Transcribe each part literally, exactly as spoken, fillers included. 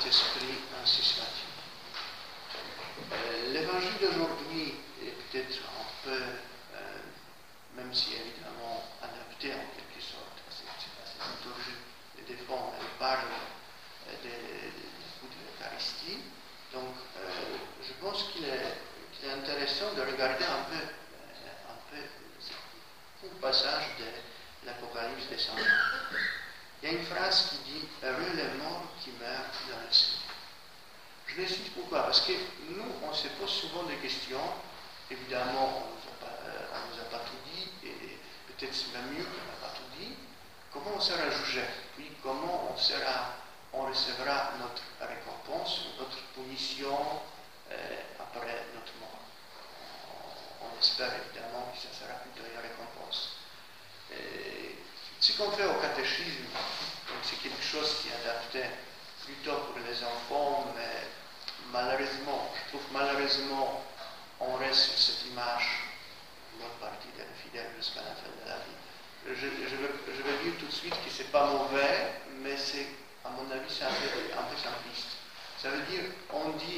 cet esprit ainsi soit-il. Euh, L'évangile d'aujourd'hui est peut-être un peu, euh, même si évidemment adapté en quelque sorte à cette, à cette liturgie de défendre, elle parle euh, du de, de l'Eucharistie. Donc euh, je pense qu'il est, qu'il est intéressant de regarder un peu, euh, un peu un passage de l'Apocalypse des Saints. Il y a une phrase qui dit « Heureux les morts qui meurent dans le Seigneur ». Je le cite pourquoi? Parce que nous, on se pose souvent des questions. Évidemment, on ne nous, euh, nous a pas tout dit, et peut-être c'est même mieux qu'on n'a pas tout dit. Comment on sera jugé? Puis comment on sera, on recevra notre récompense, notre punition euh, après notre mort? On, on espère évidemment que ça sera plutôt une récompense. Et ce qu'on fait au catéchisme, c'est quelque chose qui est adapté plutôt pour les enfants, mais malheureusement, je trouve malheureusement, on reste sur cette image, l'autre partie des fidèles jusqu'à la fin de la vie. Je, je, veux, je veux dire tout de suite que ce n'est pas mauvais, mais c'est, à mon avis, c'est un peu, un peu simpliste. Ça veut dire, on dit,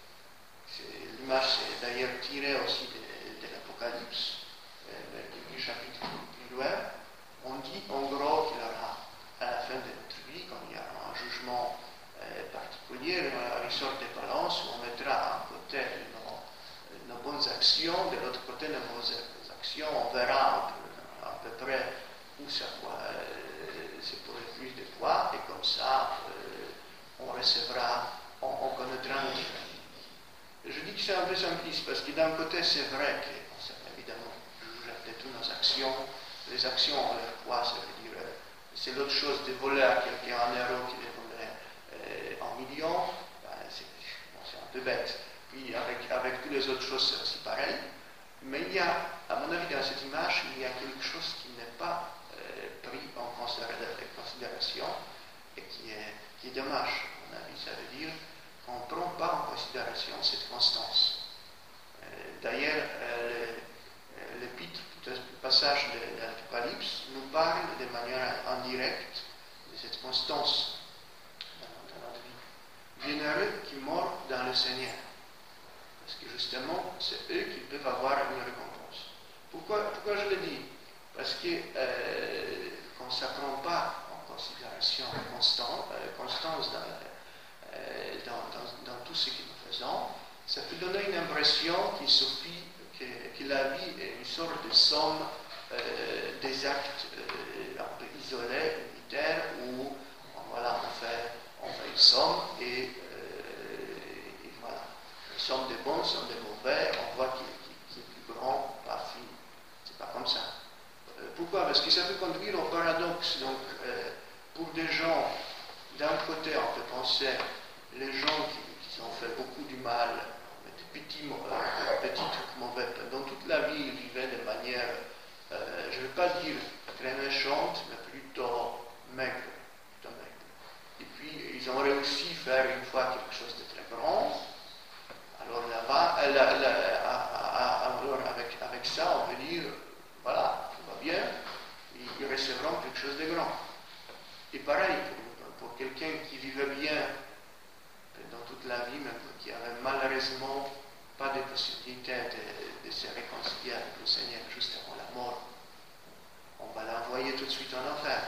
l'image c'est d'ailleurs tirée aussi de, de l'Apocalypse, euh, du chapitre plus loin, on dit en gros qu'il y aura, à la fin de notre vie, quand il y aura un jugement euh, particulier, une sorte de balance où on mettra à côté nos, nos bonnes actions, de l'autre côté nos mauvaises actions, on verra à peu, à peu près où ça euh, c'est pour le plus de poids, et comme ça, euh, on recevra, on, on connaîtra notre vie. Je dis que c'est un peu simpliste, parce que d'un côté, c'est vrai qu'on sait évidemment juger de toutes nos actions. Les actions ont leur poids, ça veut dire, euh, c'est l'autre chose de voler à quelqu'un un euro qui les voler euh, en millions, ben, c'est, bon, c'est un peu bête. Puis avec, avec toutes les autres choses, c'est aussi pareil. Mais il y a, à mon avis, dans cette image, il y a quelque chose qui n'est pas euh, pris en considération et qui est, qui est dommage, à mon avis. Ça veut dire qu'on ne prend pas en considération cette constance. Euh, d'ailleurs, euh, l'épître, le passage de l'Apocalypse, nous parle de manière indirecte de cette constance dans notre vie. Bienheureux qui meurent dans le Seigneur. Parce que justement, c'est eux qui peuvent avoir une récompense. Pourquoi, pourquoi je le dis? Parce que euh, qu'on ne s'apprend pas en considération constant, euh, constance dans, euh, dans, dans, dans tout ce que nous faisons, ça peut donner une impression qu'il suffit que, que la vie est une sorte de somme euh, des actes euh, un peu isolés, unitaires, où voilà, on, fait, on fait une somme et, euh, et voilà. Une somme des bons, une somme des mauvais, on voit qu'il, qu'il, qu'il est plus grand, pas fini. C'est pas comme ça. Euh, pourquoi? Parce que ça peut conduire au paradoxe. Donc, euh, pour des gens, d'un côté, on peut penser les gens qui, qui ont fait beaucoup du mal, des petits, euh, petits trucs mauvais, dans toute la vie, ils vivaient de manière, euh, je ne veux pas dire très méchante, mais plutôt maigre, plutôt maigre. Et puis, ils ont réussi à faire une fois quelque chose de très grand. Alors là-bas, euh, là, là, à, à, à, alors avec, avec ça, on peut dire, voilà, tout va bien, ils, ils recevront quelque chose de grand. Et pareil, pour, pour quelqu'un qui vivait bien dans toute la vie, mais qui avait malheureusement pas de possibilité de, de se réconcilier avec le Seigneur juste avant la mort, on va l'envoyer tout de suite en enfer.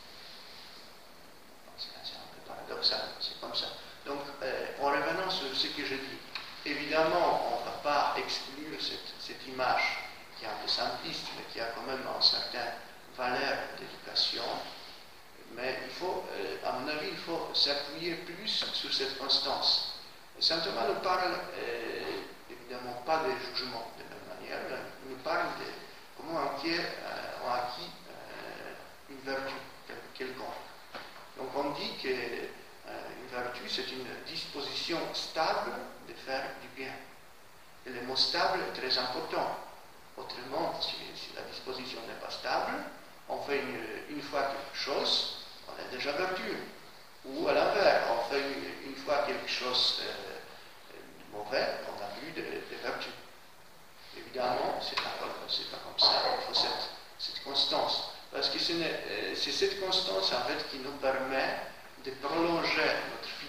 C'est, c'est un peu paradoxal, c'est comme ça. Donc, euh, en revenant sur ce que je dis, évidemment, on ne va pas exclure cette, cette image qui est un peu simpliste, mais qui a quand même une certaine valeur d'éducation. Mais il faut, euh, à mon avis, il faut s'appuyer plus sur cette constance. Saint Thomas nous parle, euh, évidemment, pas des jugements de la même manière, mais il nous parle de comment acquiert, euh, on acquis euh, une vertu quelconque. Donc on dit qu'une euh, vertu, c'est une disposition stable de faire du bien. Et le mot stable est très important. Autrement, si, si la disposition n'est pas stable, on fait une, une fois quelque chose, on est déjà vertueux. Ou à l'inverse, on fait une, une fois quelque chose euh, de mauvais, on n'a plus de, de vertu. Évidemment, c'est pas, c'est pas comme ça, il faut cette, cette constance. Parce que ce n'est, euh, c'est cette constance en fait qui nous permet de prolonger notre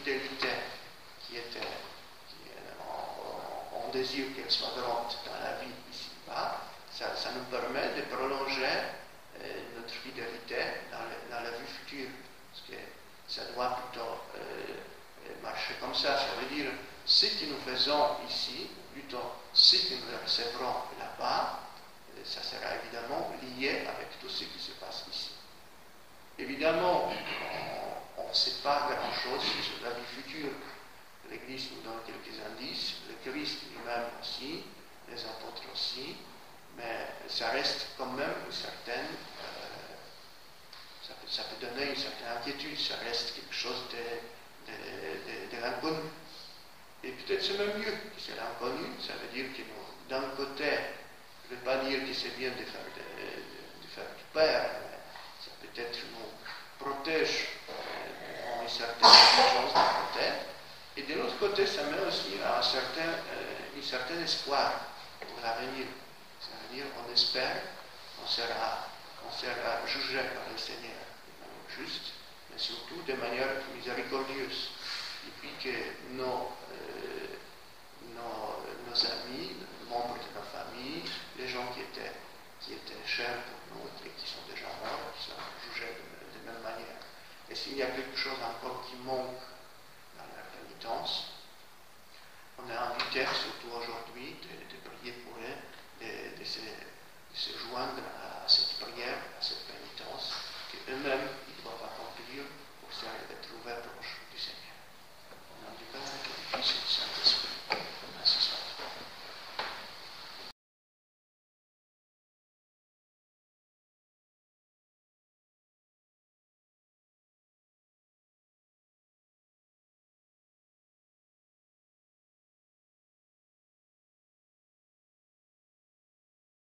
fidélité qui était, qui, on, on désire qu'elle soit grande dans la vie ici-bas, ça, ça nous permet de prolonger euh, notre fidélité dans, le, dans la vie future. Parce que ça doit plutôt euh, marcher comme ça. Ça veut dire, ce que nous faisons ici, plutôt ce que nous recevrons là-bas, ça sera évidemment lié avec tout ce qui se passe ici. Évidemment, on ne sait pas grand-chose sur la vie future. L'Église nous donne quelques indices, le Christ lui-même aussi, les apôtres aussi, mais ça reste quand même une certaine, euh, ça, peut, ça peut donner une certaine inquiétude, ça reste quelque chose de, de, de, de l'inconnu. Et peut-être c'est même mieux que c'est l'inconnu, ça veut dire que nous, d'un côté, je ne veux pas dire que c'est bien de faire, de, de, de faire du père, mais ça peut-être nous protège euh, une certaine intelligence d'un côté, et de l'autre côté, ça met aussi un certain, euh, un certain espoir pour l'avenir. Ça veut dire qu'on espère qu'on sera, qu'on sera jugé par le Seigneur de manière juste, mais surtout de manière miséricordieuse. Et puis que nos, euh, nos, nos amis, membres de nos familles, les gens qui étaient, qui étaient chers pour nous et qui sont déjà morts, qui sont jugés de, de même manière. Et s'il y a quelque chose encore qui manque dans la pénitence, on est invité, surtout aujourd'hui, de, de prier pour eux, de, de, se, de se joindre à cette prière, à cette pénitence, qu'eux-mêmes ils doivent accomplir pour se retrouver prochain.